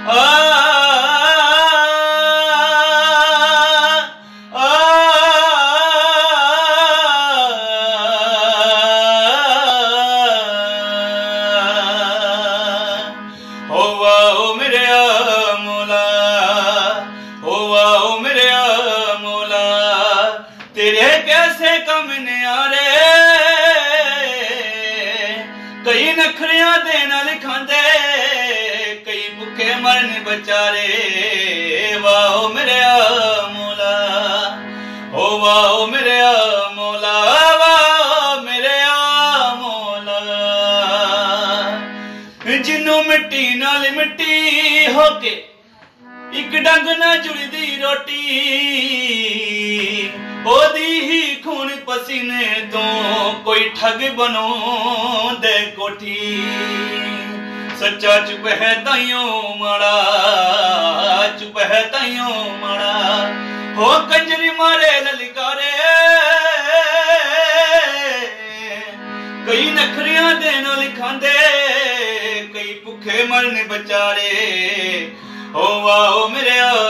तेरे कैसे कम न्यारे कई नखरियां दे नाल खांदे कई भुखे मरन बेचारे। वाह मेरे मौला ओ वाह मेरे मौला वाह मेरे मौला। जिन्नू मिट्टी नाल मिट्टी होके एक डंग ना जुड़दी रोटी ओदी ही खून पसीने तो कोई ठग बनो दे कोठी। सच्चा चुप है ताइयों माड़ा चुप है ताइयों माड़ा हो कंजरी मारे ललकारे कई नखरियां दे नाल खांदे कई भुखे मरन बेचारे। ओ वाह मेरे